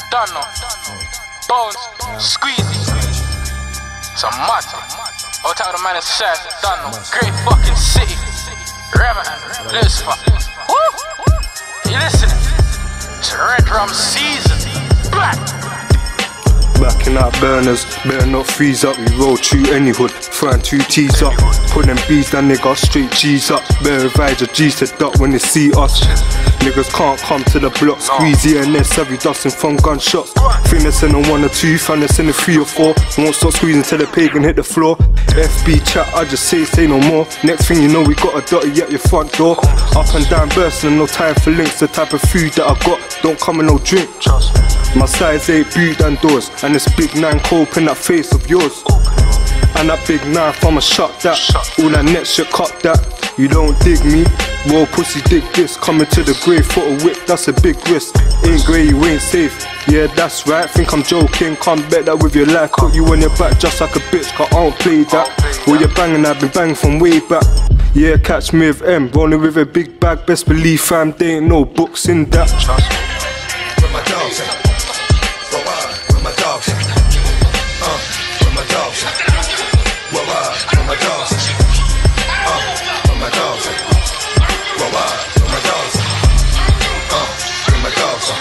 Don't know. Bones, Squeezy. Some mud. I'll tell the man inside. Don't know. Great fucking city. Rema, Lucifer. Woo! You listening? It's Red Rum season. Black. Backing out burners, better not freeze up. We roll through any hood, throwing 2 T's up. Put them B's down, nigga, straight G's up. Better advise your G's to duck when they see us. Niggas can't come to the block. Squeezy and S, every dusting from gunshots. Think they send a 1 or 2, found they send a 3 or 4. Won't stop squeezing till the pagan hit the floor. FB chat, I just say no more. Next thing you know, we got a dotty at your front door. Up and down bursting, no time for links. The type of food that I got, don't come with no drink. My size 8 boot and doors, and this big 9 cope in that face of yours. And that big knife, I'ma shut that. All that net shit, cut that. You don't dig me, well pussy dig this. Coming to the grave for a whip, that's a big risk. Ain't grey, you ain't safe, yeah that's right. Think I'm joking, can't bet that with your life. Put you on your back just like a bitch, cause I don't play that. Well you're banging, I've been banging from way back. Yeah, catch me with M, rolling with a big bag. Best believe fam, there ain't no books in that. Where my dogs at? Where my dogs at? Where my dogs at? Where my dogs at? Where my dogs at? Where my dogs at? Where my dogs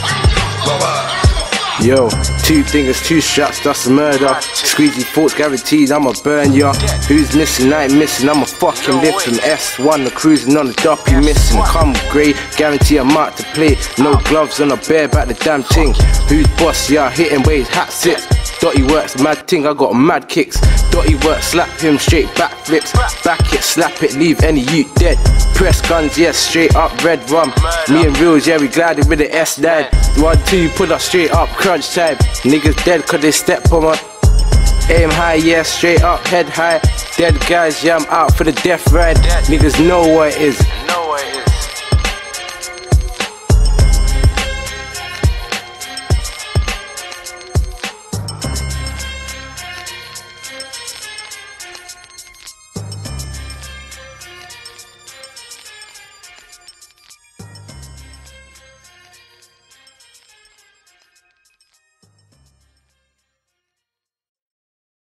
at? Yo, 2 fingers, 2 shots, that's a murder. Squeezy thoughts guaranteed, I'ma burn ya. Who's missing? I ain't missing, I'ma fucking live from S1. The cruising on the dock, you missing. Come grey, guarantee I'm out to play. No gloves on a bare back the damn thing. Who's boss? Yeah, hitting waves, hat sits. Dotty works, mad thing, I got mad kicks. Dotty works, slap him straight back flips. Back it, slap it, leave any youth dead. Press guns, yes, straight up red rum. Me and Reels, yeah, we glided with the S9. 1, 2, pull up straight up, crunch time. Niggas dead cause they step on my aim high, yeah, straight up, head high. Dead guys, yeah, I'm out for the death ride. Niggas know what it is.